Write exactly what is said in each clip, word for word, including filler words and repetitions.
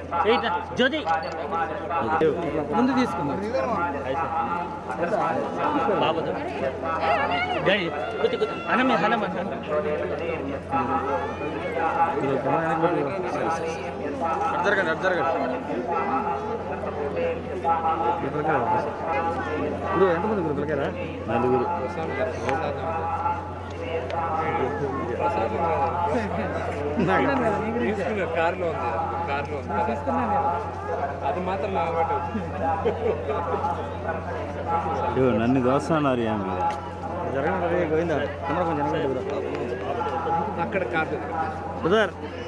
జ్యోతి ముందు తీసుకుందాం బాబు గడి కుతి కుతి అనమే హనమ జరగండి అటు జరగండి ఇప్పుడు ఎంతమంది గురు పిల్లకారా నలుగురు కార్లో ఉంది కార్లో ఉంది అది మాత్రం నన్ను దోస్తున్నారు ఏమి జరగండి గోవిందా కొంచెం అక్కడ కార్ బ్రదర్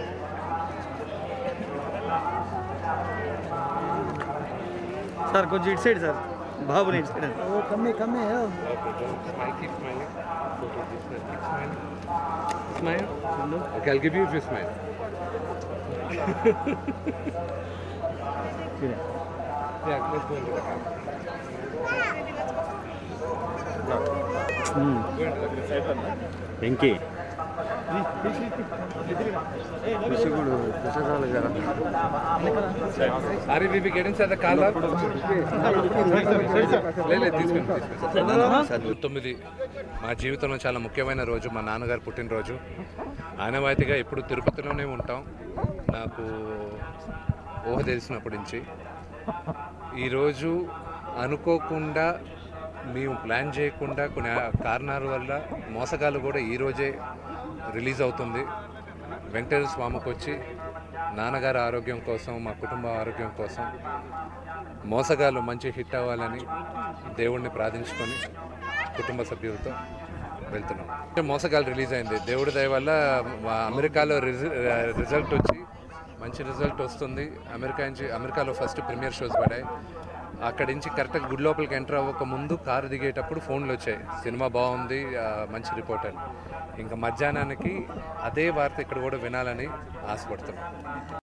సార్ కొంచెం ఇటు సైడ్ సార్ బాబుని ఇటు సైడ్ కమ్మి కమ్మి Smile. Okay, I'll give you your smile. Yeah, let's go into the car. Venky Are we be getting inside the car? తొమ్మిది మా జీవితంలో చాలా ముఖ్యమైన రోజు. మా నాన్నగారు పుట్టినరోజు. ఆనవాయితీగా ఎప్పుడు తిరుపతిలోనే ఉంటాం. నాకు ఊహ తెలిసినప్పటి నుంచి ఈరోజు అనుకోకుండా మేము ప్లాన్ చేయకుండా కొన్ని కారణాల వల్ల మోసగాలు కూడా ఈరోజే రిలీజ్ అవుతుంది. వెంకటేశ్వర స్వామికి వచ్చి నాన్నగారి ఆరోగ్యం కోసం, మా కుటుంబ ఆరోగ్యం కోసం మోసగాలు మంచి హిట్ అవ్వాలని దేవుడిని ప్రార్థించుకొని కుటుంబ సభ్యులతో వెళ్తున్నాం. మోసగాలు రిలీజ్ అయింది. దేవుడి దయ వల్ల అమెరికాలో రిజల్ట్ వచ్చి మంచి రిజల్ట్ వస్తుంది. అమెరికా నుంచి అమెరికాలో ఫస్ట్ ప్రీమియర్ షోస్ పడాయి. అక్కడి నుంచి కరెక్ట్గా గుడి లోపలికి ఎంటర్ అవ్వక ముందు కారు దిగేటప్పుడు ఫోన్లు వచ్చాయి, సినిమా బాగుంది, మంచి రిపోర్ట్ అని. ఇంకా మధ్యాహ్నానికి అదే వార్త ఇక్కడ కూడా వినాలని ఆశపడుతున్నాం.